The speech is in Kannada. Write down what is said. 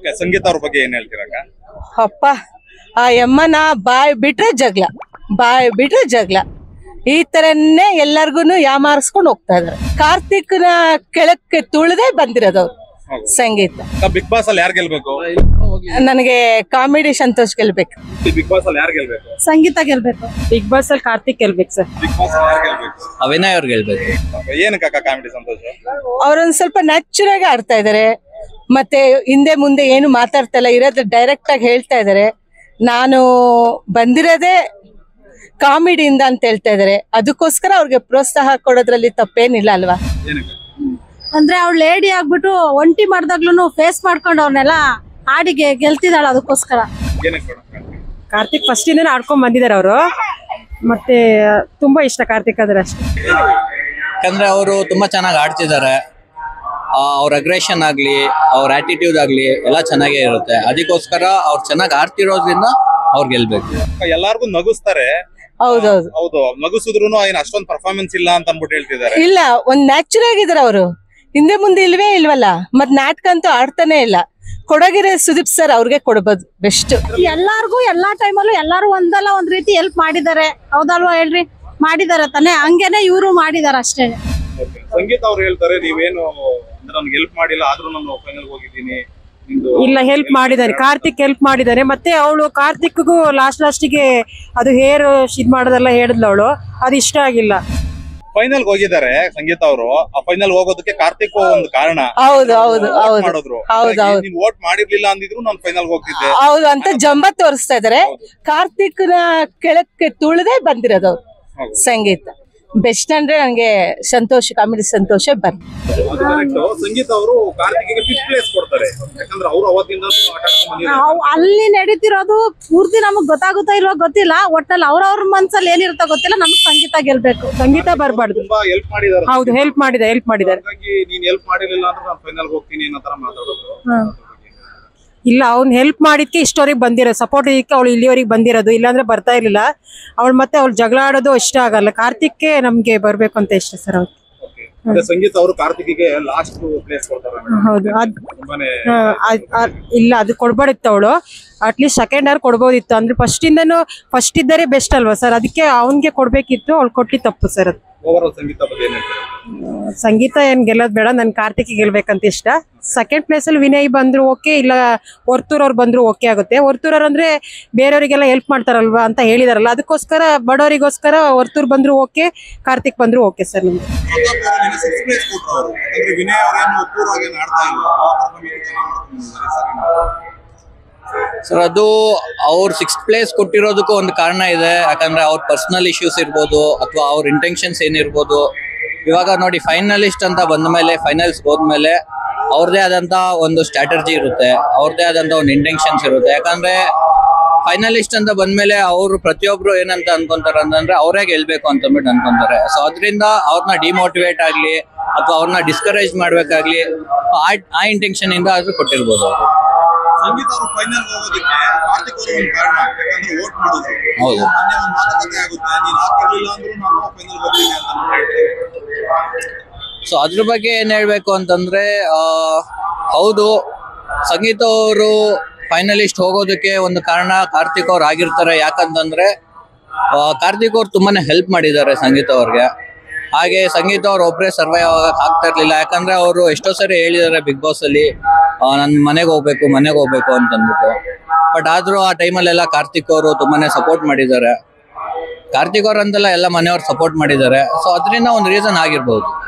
ಸಂಗೀತ ಅವ್ರ ಬಗ್ಗೆ ಏನ್ ಹೇಳ್ತೀರಾಗ? ಅಪ್ಪ ಆ ಯಮ್ಮನ ಬಾಯ್ ಬಿಟ್ರೆ ಜಗಳ ಈ ತರನೇ ಎಲ್ಲಾರ್ಗುನು ಯಾಮಾರಿಸ್ಕೊಂಡು ಹೋಗ್ತಾ ಇದಾರೆ. ಕಾರ್ತಿಕ್ನ ಕೆಳಕ್ಕೆ ತುಳಿದೇ ಬಂದಿರೋದವ್ರು ಸಂಗೀತ. ಬಿಗ್ ಬಾಸ್ ಅಲ್ಲಿ ಯಾರು ಗೆಲ್ಬೇಕು? ನನಗೆ ಕಾಮಿಡಿ ಸಂತೋಷ್ ಗೆಲ್ಬೇಕು. ಬಿಗ್ ಬಾಸ್ ಅಲ್ಲಿ ಯಾರು ಗೆಲ್ಬೇಕು? ಸಂಗೀತ ಗೆಲ್ಬೇಕು. ಬಿಗ್ ಬಾಸ್ ಅಲ್ಲಿ ಕಾರ್ತಿಕ್ ಗೆಲ್ಬೇಕು ಸರ್. ಬಿಗ್ ಬಾಸ್ ಅಲ್ಲಿ ಯಾರು ಗೆಲ್ಬೇಕು? ಅವಿನಯ್ ಅವ್ರು ಗೆಲ್ಬೇಕು. ಏನಕ್ಕ ಕಾಮಿಡಿ ಸಂತೋಷ್? ಅವ್ರೊಂದ್ ಸ್ವಲ್ಪ ನ್ಯಾಚುರಲ್ ಆಗಿ ಆಡ್ತಾ ಇದಾರೆ, ಮತ್ತೆ ಹಿಂದೆ ಮುಂದೆ ಏನು ಮಾತಾಡ್ತಾ ಇಲ್ಲ, ಇರೋದು ಡೈರೆಕ್ಟ್ ಆಗಿ ಹೇಳ್ತಾ ಇದಾರೆ. ನಾನು ಬಂದಿರೋದೇ ಕಾಮಿಡಿಯಿಂದ ಅಂತ ಹೇಳ್ತಾ ಇದಾರೆ, ಅದಕ್ಕೋಸ್ಕರ ಅವ್ರಿಗೆ ಪ್ರೋತ್ಸಾಹ ಕೊಡೋದ್ರಲ್ಲಿ ತಪ್ಪೇನಿಲ್ಲ ಅಲ್ವಾ? ಅಂದ್ರೆ ಅವ್ಳು ಲೇಡಿ ಆಗ್ಬಿಟ್ಟು ಒಂಟಿ ಮಾಡ್ದಾಗ್ಲೂ ಫೇಸ್ ಮಾಡ್ಕೊಂಡು ಅವ್ರನ್ನೆಲ್ಲ ಹಾಡಿಗೆ ಗೆಲ್ತಿದಾಳ, ಅದಕ್ಕೋಸ್ಕರ. ಕಾರ್ತಿಕ್ ಫಸ್ಟ್ ಇಂದ ಆಡ್ಕೊಂಡ್ ಬಂದಿದ್ದಾರೆ ಅವರು, ಮತ್ತೆ ತುಂಬಾ ಇಷ್ಟ ಕಾರ್ತಿಕ್ ಅಂದ್ರೆ ಅಷ್ಟೇ. ಯಾಕಂದ್ರೆ ಅವರು ತುಂಬಾ ಚೆನ್ನಾಗಿ ಆಡ್ತಿದ್ದಾರೆ. ಅವ್ರ ಅಗ್ರೆಷನ್ ಆಗ್ಲಿ, ಅವ್ರ ಆಟಿಟ್ಯೂಡ್ ಆಗ್ಲಿ ಎಲ್ಲ ಚೆನ್ನಾಗೇ ಇರುತ್ತೆ. ಅದಕ್ಕೋಸ್ಕರ ಅವ್ರು ಚೆನ್ನಾಗಿ ಆಡ್ತಿರೋದ್ರಿಂದ ಅವ್ರು ಗೆಲ್ಬೇಕು. ಎಲ್ಲಾರ್ಗು ನಗಿಸ್ತಾರೆ. ಹೌದೌದು ಹೌದು, ನಗಿಸಿದ್ರು ಏನ್ ಅಷ್ಟೊಂದು ಪರ್ಫಾರ್ಮೆನ್ಸ್ ಇಲ್ಲ ಅಂತ ಅನ್ಬಿಟ್ಟು ಹೇಳ್ತಿದ್ದಾರೆ. ಇಲ್ಲ, ಒಂದ್ ನ್ಯಾಚುರಲ್ ಆಗಿದಾರೆ ಅವರು, ಹಿಂದೆ ಮುಂದೆ ಇಲ್ವಲ್ಲ. ಮತ್ ನಾಟಕ ಅಂತೂ ಆಡ್ತಾನೆ ಇಲ್ಲ. ಕೊಡಗಿರೋ ಸುದೀಪ್ ಸರ್ ಅವ್ರಿಗೆ ಕೊಡ್ಬೋದು ಬೆಸ್ಟ್. ಎಲ್ಲಾರ್ಗು ಎಲ್ಲಾ ಟೈಮಲ್ಲೂ ಎಲ್ಲಾರು ಒಂದಲ್ಲ ಒಂದ್ ರೀತಿ ಹೆಲ್ಪ್ ಮಾಡಿದ್ದಾರೆ, ಹೌದಲ್ವಾ ಹೇಳ್ರಿ? ಮಾಡಿದಾರೆ ತಾನೆ, ಹಂಗೇನೆ ಇವರು ಮಾಡಿದಾರೆ ಅಷ್ಟೇ. ಸಂಗೀತ ಅವ್ರು ಹೇಳ್ತಾರೆ ನೀವೇನು ನನ್ಗೆ ಹೆಲ್ಪ್ ಮಾಡಿಲ್ಲ, ಆದ್ರೂ ನಾನು ಫೈನಲ್ ಹೋಗಿದ್ದೀನಿ. ಇಲ್ಲ, ಹೆಲ್ಪ್ ಮಾಡಿದಾನೆ, ಕಾರ್ತಿಕ್ ಹೆಲ್ಪ್ ಮಾಡಿದಾನೆ. ಮತ್ತೆ ಅವಳು ಕಾರ್ತಿಕ್ಗೂ ಲಾಸ್ಟಿಗೆ ಅದು ಹೇರ್ ಇದ್ ಮಾಡೋದೆಲ್ಲ ಹೇಳಿದ್ಲು ಅವಳು, ಅದು ಇಷ್ಟ ಆಗಿಲ್ಲ. ಫೈನಲ್ ಹೋಗಿದ್ದಾರೆ ಸಂಗೀತ ಅವರು. ಆ ಫೈನಲ್ ಹೋಗೋದಕ್ಕೆ ಕಾರ್ತಿಕ್ ಒಂದು ಕಾರಣ. ಹೌದು ನೀನ್ ವೋಟ್ ಮಾಡಿರ್ಲಿಲ್ಲ ಅಂದಿದ್ರು ನಾನು ಫೈನಲ್ ಹೋಗ್ತಿದ್ದೆ ಹೌದು ಅಂತ ಜಂಬ ತೋರಿಸ್ತಾ ಇದಾರೆ. ಕಾರ್ತಿಕ್ನ ಕೆಳಕ್ಕೆ ತುಳಿದೇ ಬಂದಿರೋದವ್ರು ಸಂಗೀತ. ಬೆಸ್ಟ್ ಅಂದ್ರೆ ನಂಗೆ ಸಂತೋಷ, ಕಾಮಿಡಿ ಸಂತೋಷ ಬಂದು. ಸಂಗೀತ ಅವರು ಕಾರ್ತಿಕ್ಗೆ 5th ಪ್ಲೇಸ್ ಕೊಡ್ತಾರೆ, ಯಾಕಂದ್ರೆ ಅವರು ಅವತ್ತಿಂದ ಅಲ್ಲಿ ನಡೀತಿರೋದು ಪೂರ್ತಿ ನಮಗ್ ಗೊತ್ತಾಗುತ್ತಾ ಇಲ್ವಾ ಗೊತ್ತಿಲ್ಲ. ಒಟ್ಟಲ್ಲಿ ಅವ್ರವ್ರ ಮನ್ಸಲ್ಲಿ ಏನಿರುತ್ತೋ ಗೊತ್ತಿಲ್ಲ, ನಮಗ್ ಸಂಗೀತ ಗೆಲ್ಬೇಕು. ಸಂಗೀತ ಬರ್ಬಾರ್ದು. ತುಂಬಾ ಹೆಲ್ಪ್ ಮಾಡಿದಾರೆ. ಹೌದು, ಹೆಲ್ಪ್ ಮಾಡಿದ್ದಾರೆ. ನೀನ್ ಹೆಲ್ಪ್ ಮಾಡಿರ್ಲಿಲ್ಲ ಅಂದ್ರೆ ನಾನು ಫೈನಲ್ ಹೋಗ್ತೀನಿ ಅನ್ನೋ ತರ ಮಾತಾಡೋದು. ಇಲ್ಲ, ಅವ್ನ್ ಹೆಲ್ಪ್ ಮಾಡಿದ್ಕೆ ಇಷ್ಟವರೆಗೆ ಬಂದಿರೋದು, ಸಪೋರ್ಟ್ ಇದಕ್ಕೆ ಅವಳು ಇಲ್ಲಿವರೆಗೆ ಬಂದಿರೋದು. ಇಲ್ಲಾಂದ್ರೆ ಬರ್ತಾ ಇರ್ಲಿಲ್ಲ ಅವಳು. ಮತ್ತೆ ಅವ್ಳು ಜಗಳ ಆಡೋದು ಇಷ್ಟ ಆಗಲ್ಲ. ಕಾರ್ತಿಕ್ಗೆ ನಮ್ಗೆ ಬರ್ಬೇಕು ಅಂತ ಇಷ್ಟ ಸರ್ ಅವ್ರು. ಸಂಗೀತ ಅವರು ಕಾರ್ತಿಕ್ಗೆ ಲಾಸ್ಟ್ ಪ್ಲೇಸ್ ಕೊಡ್ತಾರೆ. ಹೌದು, ಇಲ್ಲ ಅದು ಕೊಡ್ಬಾರ್ದಿತ್ತು ಅವಳು. ಅಟ್ಲೀಸ್ಟ್ ಸೆಕೆಂಡ್ ಅವರ್ ಕೊಡ್ಬೋದಿತ್ತು. ಅಂದ್ರೆ ಫಸ್ಟ್ ಇದ್ದರೆ ಬೆಸ್ಟ್ ಅಲ್ವಾ ಸರ್, ಅದಕ್ಕೆ ಅವನ್ಗೆ ಕೊಡ್ಬೇಕಿತ್ತು. ಅವ್ಳು ಕೊಟ್ಟಿ ತಪ್ಪು ಸರ್ ಅದು. ಸಂಗೀತ ಏನ್ ಗೆಲ್ಲೋದ್ ಬೇಡ, ನನ್ ಕಾರ್ತಿಕ್ ಗೆಲ್ಬೇಕಂತ ಇಷ್ಟ. ಸೆಕೆಂಡ್ ಪ್ಲೇಸ್ ಅಲ್ಲಿ ವಿನಯ್ ಬಂದ್ರು ಓಕೆ, ಇಲ್ಲ ವರ್ತೂರ್ ಅವ್ರು ಬಂದ್ರು ಓಕೆ ಆಗುತ್ತೆ. ವರ್ತೂರ್ ಅವ್ರು ಅಂದ್ರೆ ಬೇರೆಯವರಿಗೆಲ್ಲ ಹೆಲ್ಪ್ ಮಾಡ್ತಾರಲ್ವಾ ಅಂತ ಹೇಳಿದಾರಲ್ಲ, ಅದಕ್ಕೋಸ್ಕರ ಬಡವರಿಗೋಸ್ಕರ ವರ್ತೂರ್ ಬಂದ್ರು ಓಕೆ, ಕಾರ್ತಿಕ್ ಬಂದ್ರು ಓಕೆ ಸರ್. ನಮ್ಗೆ ಸರ್ ಅದು ಅವ್ರ 6th ಪ್ಲೇಸ್ ಕೊಟ್ಟಿರೋದಕ್ಕೂ ಒಂದು ಕಾರಣ ಇದೆ. ಯಾಕಂದ್ರೆ ಅವ್ರ ಪರ್ಸನಲ್ ಇಶ್ಯೂಸ್ ಇರ್ಬೋದು, ಅಥವಾ ಅವ್ರ ಇಂಟೆನ್ಷನ್ಸ್ ಏನಿರ್ಬೋದು. ಇವಾಗ ನೋಡಿ, ಫೈನಲಿಸ್ಟ್ ಅಂತ ಬಂದ ಮೇಲೆ, ಫೈನಲ್ಸ್ ಹೋದ್ಮೇಲೆ ಅವ್ರದೇ ಆದಂತ ಒಂದು ಸ್ಟ್ರಾಟಜಿ ಇರುತ್ತೆ, ಅವ್ರದೇ ಆದಂತ ಒಂದು ಇಂಟೆನ್ಷನ್ಸ್ ಇರುತ್ತೆ. ಯಾಕಂದ್ರೆ ಫೈನಲಿಸ್ಟ್ ಅಂತ ಬಂದ್ಮೇಲೆ ಅವರು ಪ್ರತಿಯೊಬ್ರು ಏನಂತ ಅನ್ಕೊಂತಾರೆ ಅಂತಂದ್ರೆ ಅವರೇ ಗೆಲ್ಬೇಕು ಅಂತಂದ್ಬಿಟ್ಟು ಅನ್ಕೊಂತಾರೆ. ಸೊ ಅದರಿಂದ ಅವ್ರನ್ನ ಡಿಮೋಟಿವೇಟ್ ಆಗ್ಲಿ ಅಥವಾ ಅವ್ರನ್ನ ಡಿಸ್ಕರೇಜ್ ಮಾಡ್ಬೇಕಾಗ್ಲಿ ಆ ಇಂಟೆನ್ಷನ್ ಇಂದ ಆದ್ರೂ ಕೊಟ್ಟಿರ್ಬೋದು ಅವರು. ಸಂಗೀತ ಅವರು ಫೈನಲ್ ಹೋಗೋದಕ್ಕೆ ಕಾರ್ತಿಕ್ ಅವರು ಒಂದು ಕಾರಣ, ಯಾಕಂದ್ರೆ ವೋಟ್ ಮಾಡೋದು. ಹೌದು, ಮೊನ್ನೆ ಒಂದು ಮಾತುಕತೆ ಆಗುತ್ತೆ, ನೀನ್ ಹಾಕಿರ್ಲಿಲ್ಲ ಅಂದ್ರೂ ನಾನು ಫೈನಲ್ ಹೋಗ್ತೀನಿ ಅಂತ ಹೇಳ್ತಾರೆ. ಸೊ ಅದ್ರ ಬಗ್ಗೆ ಏನ್ ಹೇಳ್ಬೇಕು ಅಂತಂದ್ರೆ, ಹೌದು ಸಂಗೀತ ಅವರು ಫೈನಲಿಸ್ಟ್ ಹೋಗೋದಕ್ಕೆ ಒಂದು ಕಾರಣ ಕಾರ್ತಿಕ್ ಅವ್ರು ಆಗಿರ್ತಾರೆ. ಯಾಕಂತಂದ್ರೆ ಕಾರ್ತಿಕ್ ಅವ್ರು ತುಂಬಾನೇ ಹೆಲ್ಪ್ ಮಾಡಿದ್ದಾರೆ ಸಂಗೀತ ಅವ್ರಿಗೆ. ಹಾಗೆ ಸಂಗೀತ ಅವ್ರು ಒಬ್ಬರೇ ಸರ್ವೈವ್ ಆಗಕ್ ಆಗ್ತಾ ಇರ್ಲಿಲ್ಲ. ಯಾಕಂದ್ರೆ ಅವರು ಎಷ್ಟೋ ಸರಿ ಹೇಳಿದ್ದಾರೆ ಬಿಗ್ ಬಾಸ್ ಅಲ್ಲಿ, ನನ್ ಮನೆಗೆ ಹೋಗ್ಬೇಕು ಅಂತ ಅಂದ್ಬಿಟ್ಟು. ಬಟ್ ಆದ್ರೂ ಆ ಟೈಮಲ್ಲೆಲ್ಲ ಕಾರ್ತಿಕ್ ಅವರು ತುಂಬಾನೇ ಸಪೋರ್ಟ್ ಮಾಡಿದ್ದಾರೆ. ಕಾರ್ತಿಕ್ ಅವ್ರ ಅಂತೆಲ್ಲ ಎಲ್ಲ ಮನೆಯವ್ರು ಸಪೋರ್ಟ್ ಮಾಡಿದ್ದಾರೆ. ಸೊ ಅದರಿಂದ ಒಂದು ರೀಸನ್ ಆಗಿರ್ಬೋದು.